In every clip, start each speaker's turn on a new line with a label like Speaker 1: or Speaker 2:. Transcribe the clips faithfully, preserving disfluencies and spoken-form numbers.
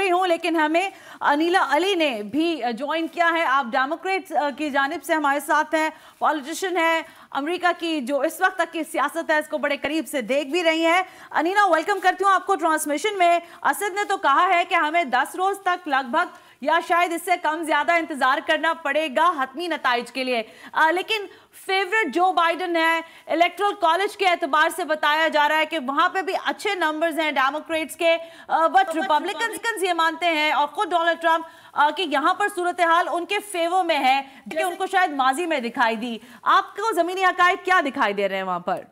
Speaker 1: रही हूं, लेकिन हमें अनीला अली ने भी ज्वाइन किया है। आप डेमोक्रेट्स की जानिब से हमारे साथ हैं, पॉलिटिशियन है, अमेरिका की जो इस वक्त तक की सियासत है इसको बड़े करीब से देख भी रही हैं। अनीला, वेलकम करती हूँ आपको ट्रांसमिशन में। असद ने तो कहा है कि हमें दस रोज तक लगभग या शायद इससे कम ज्यादा इंतजार करना पड़ेगा हतमी नताइज के लिए, आ, लेकिन फेवरेट जो बाइडन है। इलेक्टोरल कॉलेज के एतबार से बताया जा रहा है कि वहां पे भी अच्छे नंबर्स हैं डेमोक्रेट्स के, बट रिपब्लिकन्स ये मानते हैं और खुद डोनाल्ड ट्रंप कि यहाँ पर सूरत हाल उनके फेवर में है कि उनको शायद माजी में दिखाई दी। आपको जमीनी हकायक क्या दिखाई दे रहे हैं वहां पर?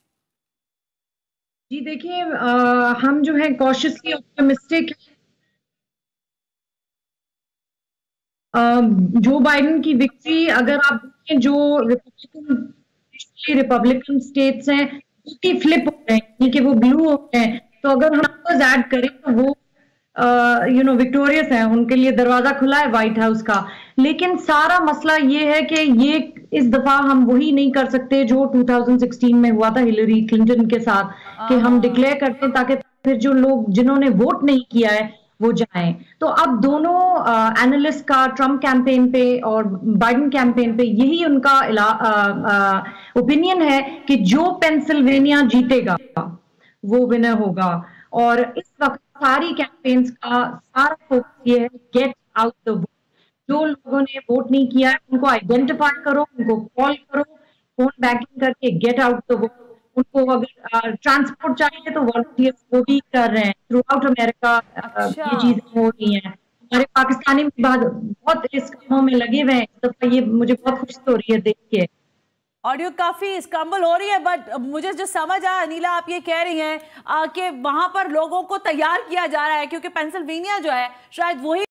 Speaker 2: जी देखिए, हम जो है कॉशियसली ऑप्टिमिस्टिक। जो बाइडेन की विक्ट्री अगर आप देखें, जो रिपब्लिकन रिपब्लिकन स्टेट्स हैं उसकी फ्लिप हो रहे हैं कि वो ब्लू हो रहे हैं, तो अगर हम नंबर्स ऐड करें तो वो यू नो विक्टोरियस है, उनके लिए दरवाजा खुला है व्हाइट हाउस का। लेकिन सारा मसला ये है कि ये इस दफा हम वही नहीं कर सकते जो दो हज़ार सोलह में हुआ था हिलरी क्लिंटन के साथ, कि हम डिक्लेयर करते हैं ताकि फिर जो लोग जिन्होंने वोट नहीं किया है वो जाएं। तो अब दोनों एनालिस्ट का ट्रम्प कैंपेन पे और बाइडेन कैंपेन पे यही उनका ओपिनियन है कि जो पेंसिल्वेनिया जीतेगा वो विनर होगा। और इस वक्त सारी कैंपेन्स का सारा फोकस ये है, गेट आउट द वोट। जो लोगों ने वोट नहीं किया है उनको आइडेंटिफाई करो, उनको कॉल करो, फोन बैंकिंग करके गेट आउट द वोट। उनको अगर ट्रांसपोर्ट चाहिए तो वॉलंटियर्स वो भी कर रहे हैं थ्रू आउट अमेरिका।
Speaker 1: अच्छा।
Speaker 2: ये चीजें हो रही हैं। हमारे पाकिस्तानी बहुत इस कामों में लगे हुए हैं इस दफा, ये मुझे बहुत खुशी हो रही है देख के।
Speaker 1: ऑडियो काफी स्क्रम्बल हो रही है, बट मुझे जो समझ आया अनीला, आप ये कह रही हैं कि वहां पर लोगों को तैयार किया जा रहा है क्योंकि पेंसिल्वेनिया जो है शायद वही